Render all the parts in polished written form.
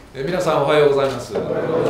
皆さんおはようございます。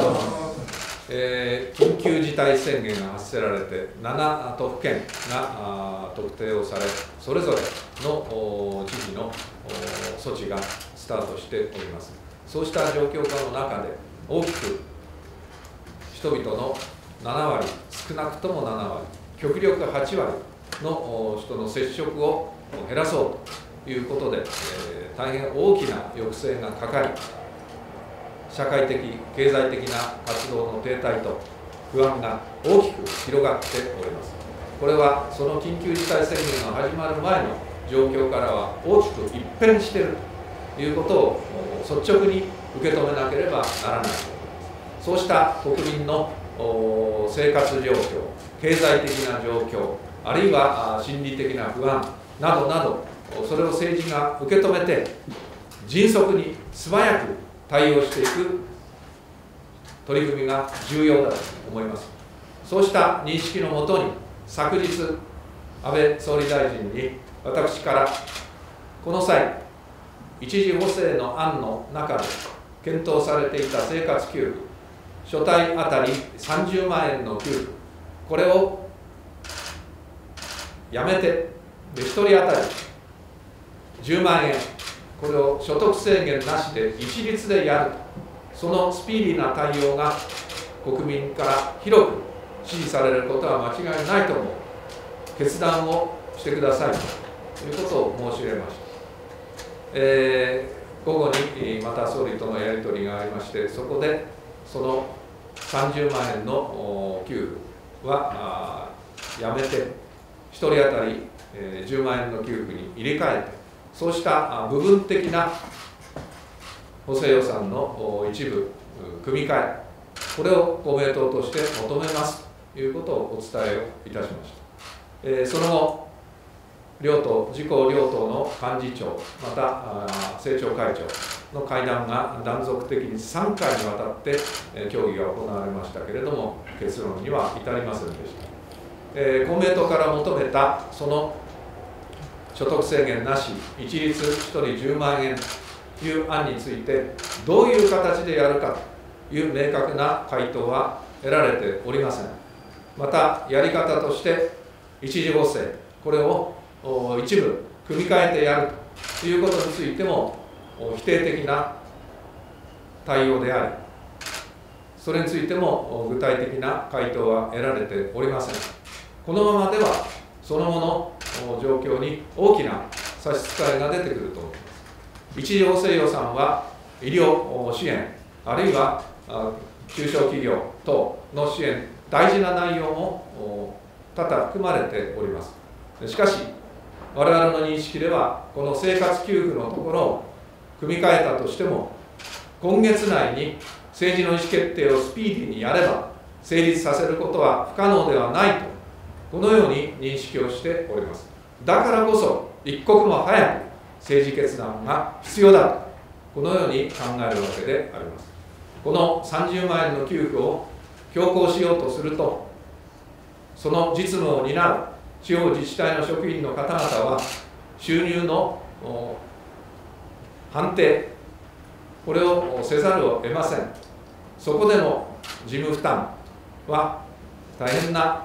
緊急事態宣言が発せられて7都府県が特定をされ、それぞれの知事の措置がスタートしております。そうした状況下の中で大きく人々の7割、少なくとも7割、極力8割の人の接触を減らそうということで、大変大きな抑制がかかり、社会的、経済的な活動の停滞と不安が大きく広がっております。これはその緊急事態宣言が始まる前の状況からは大きく一変しているということを率直に受け止めなければならないと思います。そうした国民の生活状況、経済的な状況、あるいは心理的な不安などなど、それを政治が受け止めて迅速に素早く対応していく取り組みが重要だと思います。そうした認識のもとに、昨日、安倍総理大臣に私からこの際、一時補正の案の中で検討されていた生活給付、所帯当たり30万円の給付、これをやめて、1人当たり10万円、これを所得制限なしで一律でやると、そのスピーディーな対応が国民から広く支持されることは間違いないと思う、決断をしてくださいということを申し入れました。午後にまた総理とのやり取りがありまして、そこでその30万円の給付はやめて、1人当たり10万円の給付に入れ替えて、そうした部分的な補正予算の一部組み替え、これを公明党として求めますということをお伝えをいたしました。その後、両党、自公両党の幹事長、また政調会長の会談が断続的に3回にわたって協議が行われましたけれども、結論には至りませんでした。公明党から求めたその所得制限なし、一律1人10万円という案について、どういう形でやるかという明確な回答は得られておりません。また、やり方として、一時補正、これを一部組み替えてやるということについても、否定的な対応であり、それについても具体的な回答は得られておりません。このままでは、その後の状況に大きな差し支えが出てくると思います。一時補正予算は医療支援、あるいは中小企業等の支援、大事な内容も多々含まれております。しかし、我々の認識では、この生活給付のところを組み替えたとしても、今月内に政治の意思決定をスピーディーにやれば、成立させることは不可能ではないと、このように認識をしております。だからこそ、一刻も早く政治決断が必要だと、このように考えるわけであります。この30万円の給付を強行しようとすると、その実務を担う地方自治体の職員の方々は、収入の判定、これをせざるを得ません。そこでの事務負担は大変な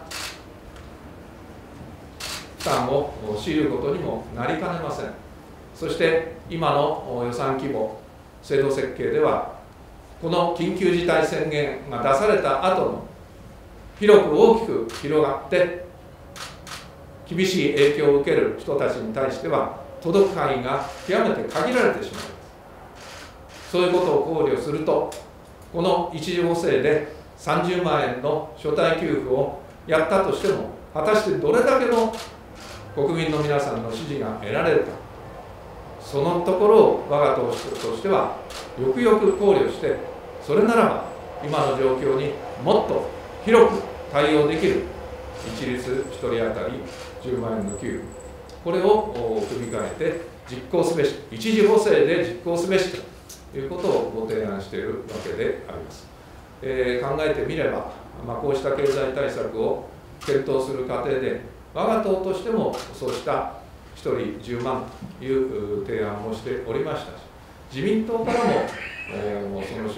負担を強いることにもなりかねません。そして今の予算規模、制度設計では、この緊急事態宣言が出された後の広く大きく広がって厳しい影響を受ける人たちに対しては、届く範囲が極めて限られてしまいます。そういうことを考慮すると、この一時補正で30万円の所帯給付をやったとしても、果たしてどれだけの国民の皆さんの支持が得られるか、そのところを我が党としてはよくよく考慮して、それならば今の状況にもっと広く対応できる一律1人当たり10万円の給付、これを組み替えて実行すべし、一時補正で実行すべしということをご提案しているわけであります。考えてみれば、こうした経済対策を検討する過程で、我が党としてもそうした1人10万という提案をしておりましたし、自民党からもその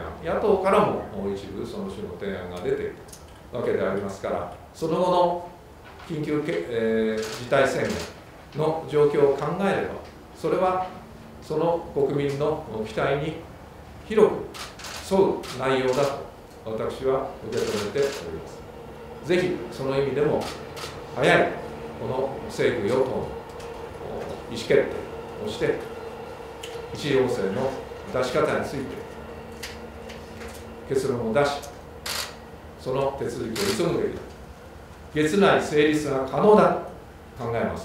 野党からも一部その種の提案が出ているわけでありますから、その後の緊急事態宣言の状況を考えれば、それはその国民の期待に広く沿う内容だと私は受け止めております。ぜひその意味でも早いこの政府・与党の意思決定をして、一次要請の出し方について結論を出し、その手続きを急ぐべきだ、月内成立が可能だと考えます。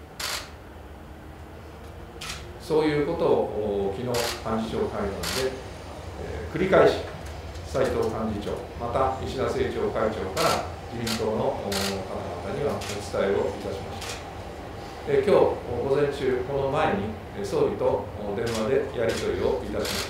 そういうことを昨日幹事長会談で、繰り返し斉藤幹事長、また石田政調会長から自民党の方々にはお伝えをいたしました。今日午前中、この前に総理と電話でやり取りをいたしました。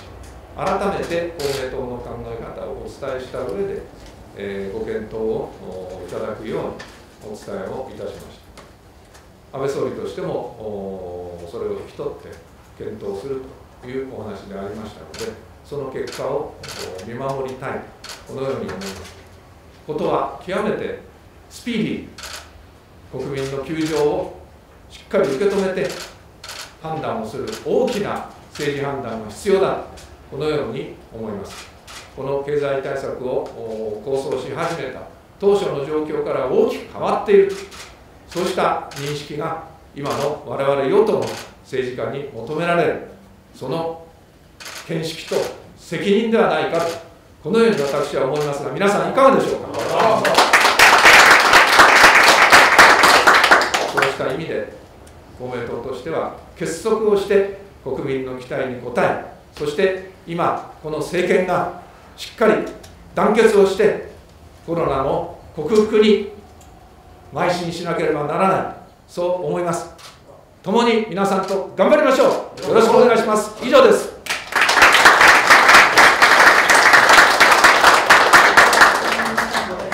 改めて公明党の考え方をお伝えした上で、ご検討をいただくようにお伝えをいたしました。安倍総理としてもそれを引き取って検討するというお話でありましたので、その結果を見守りたい、このように思います。ことは極めてスピーディー、国民の窮状をしっかり受け止めて判断をする大きな政治判断が必要だ、このように思います。この経済対策を構想し始めた当初の状況から大きく変わっている、そうした認識が今の我々与党の政治家に求められる、その見識と責任ではないかと、このように私は思いますが、皆さんいかがでしょうか。そうした意味で公明党としては結束をして国民の期待に応え、そして今この政権がしっかり団結をしてコロナの克服に邁進しなければならない、そう思います。共に皆さんと頑張りましょう。よろしくお願いします。以上です。